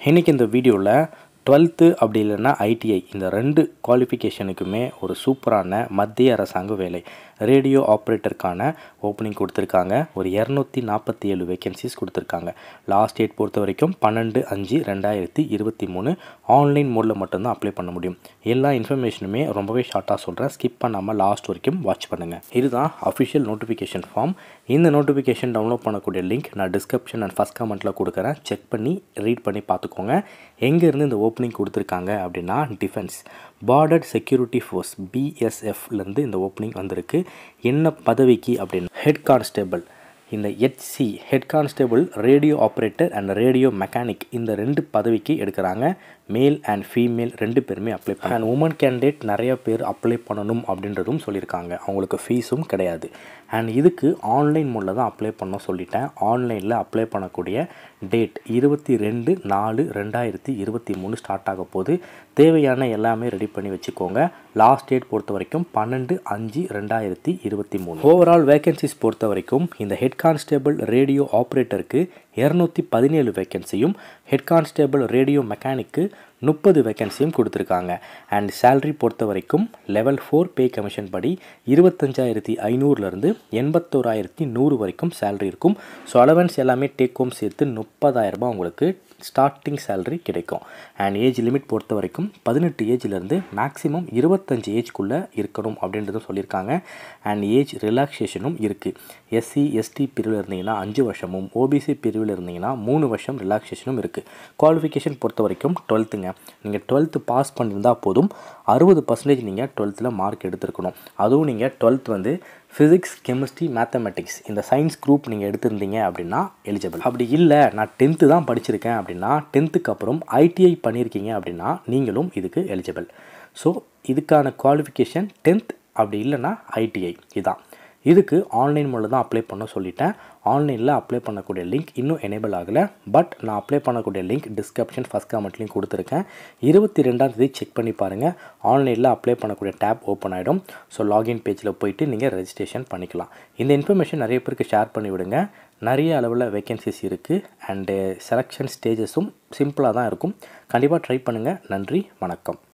இன்றைக்கி இந்த வீடியோவில் 12th அப்படி இல்லைன்னா ஐடிஐ இந்த 2 குவாலிஃபிகேஷனுக்குமே ஒரு சூப்பரான மத்திய அரசாங்க வேலை ரேடியோ ஆப்ரேட்டருக்கான ஓப்பனிங் கொடுத்துருக்காங்க. ஒரு 247 வேக்கன்சிஸ் கொடுத்துருக்காங்க. லாஸ்ட் டேட் பொறுத்த வரைக்கும் 12/5/2023 ஆன்லைன் மோடில் மட்டும்தான் அப்ளை பண்ண முடியும். எல்லா இன்ஃபர்மேஷனுமே ரொம்பவே ஷார்ட்டாக சொல்கிறேன், ஸ்கிப் பண்ணாமல் லாஸ்ட் வரைக்கும் வாட்ச் பண்ணுங்கள். இதுதான் அஃபிஷியல் நோட்டிஃபிகேஷன் ஃபார்ம். இந்த நோட்டிஃபிகேஷன் டவுன்லோட் பண்ணக்கூடிய லிங்க் நான் டிஸ்கிரிப்ஷன் அண்ட் ஃபஸ்ட் கமெண்ட்டில் கொடுக்குறேன். செக் பண்ணி ரீட் பண்ணி பார்த்துக்கோங்க. எங்கேருந்து இந்த ஓப்பனிங் கொடுத்துருக்காங்க அப்படின்னா டிஃபென்ஸ் பார்டர் செக்யூரிட்டி ஃபோர்ஸ் BSFலேருந்து இந்த ஓப்பனிங் வந்திருக்கு. என்ன பதவிக்கு அப்படின்னா ஹெட் கான்ஸ்டேபிள். இந்த HC head constable radio operator and radio mechanic இந்த 2 பதவிக்கு எடுக்கிறாங்க. மேல் அண்ட் ஃபீமேல் 2 பேருமே அப்ளை பண்ண அண்ட் உமன் கேண்டிடேட் நிறைய பேர் அப்ளை பண்ணணும் அப்படின்றதும் சொல்லியிருக்காங்க. அவங்களுக்கு ஃபீஸும் கிடையாது. அண்ட் இதுக்கு ஆன்லைன் மோடில் தான் அப்ளை பண்ண சொல்லிட்டேன். ஆன்லைனில் அப்ளை பண்ணக்கூடிய டேட் 22/4/2023 ஸ்டார்ட் ஆக போது. தேவையான எல்லாமே ரெடி பண்ணி வச்சுக்கோங்க. லாஸ்ட் டேட் பொறுத்த வரைக்கும் 12/5/2023. ஓவரால் வேகன்சிஸ் பொறுத்த வரைக்கும் இந்த ஹெட் கான்ஸ்டேபிள் ரேடியோ ஆப்ரேட்டருக்கு 217 வேக்கன்சியும் ஹெட் கான்ஸ்டேபிள் ரேடியோ மெக்கானிக்கு 30 வேக்கன்சியும் கொடுத்துருக்காங்க. அண்ட் சேலரி பொறுத்த வரைக்கும் லெவல் 4 பே கமிஷன் படி 25,500லேருந்து 81,100 வரைக்கும் சேலரி இருக்கும். ஸோ அலவன்ஸ் எல்லாமே டேக் ஹோம் சேர்த்து 30,000 உங்களுக்கு ஸ்டார்டிங் சேலரி கிடைக்கும். அண்ட் ஏஜ் லிமிட் பொறுத்த வரைக்கும் 18 ஏஜ்லேருந்து மேக்ஸிமம் 25 ஏஜ்க்குள்ளே இருக்கணும் அப்படின்றதும் சொல்லியிருக்காங்க. அண்ட் ஏஜ் ரிலாக்ஸேஷனும் இருக்குது. SC ST பிரிவில் இருந்தீங்கன்னா 5 வருஷமும் OBC பிரிவில் இருந்தீங்கன்னா 3 வருஷம் ரிலாக்ஸேஷனும் இருக்குது. குவாலிஃபிகேஷன் பொறுத்த வரைக்கும் 12th நீங்கள் 12th பாஸ் பண்ணியிருந்தால் போதும். 60% நீங்கள் 12th மார்க் எடுத்துருக்கணும். அதுவும் நீங்கள் 12th ஃபிசிக்ஸ் கெமிஸ்ட்ரி மேத்தமெட்டிக்ஸ் இந்த சயின்ஸ் குரூப் நீங்கள் எடுத்திருந்தீங்க அப்படின்னா எலிஜிபிள். அப்படி இல்லை நான் 10th தான் படிச்சிருக்கேன் அப்படின்னா 10th அப்புறம் ITI பண்ணியிருக்கீங்க அப்படின்னா நீங்களும் இதுக்கு எலிஜிபிள். ஸோ இதுக்கான குவாலிஃபிகேஷன் 10th அப்படி இல்லைன்னா ITI இதுதான். இதுக்கு ஆன்லைன் மூலம் தான் அப்ளை பண்ண சொல்லிட்டேன். ஆன்லைனில் அப்ளை பண்ணக்கூடிய லிங்க் இன்னும் எனேபிள் ஆகலை. பட் நான் அப்ளை பண்ணக்கூடிய லிங்க் டிஸ்கிரிப்ஷன் ஃபஸ்ட் கமெண்ட்லையும் கொடுத்துருக்கேன். 22ஆம் தேதி செக் பண்ணி பாருங்கள். ஆன்லைனில் அப்ளை பண்ணக்கூடிய டேப் ஓப்பன் ஆகிடும். ஸோ லாகின் பேஜில் போயிட்டு நீங்கள் ரெஜிஸ்ட்ரேஷன் பண்ணிக்கலாம். இந்த இன்ஃபர்மேஷன் நிறைய பேருக்கு ஷேர் பண்ணி விடுங்க. நிறைய அளவில் வேக்கன்சிஸ் இருக்குது. அண்டு செலெக்ஷன் ஸ்டேஜஸும் சிம்பிளாக தான் இருக்கும். கண்டிப்பாக ட்ரை பண்ணுங்கள். நன்றி, வணக்கம்.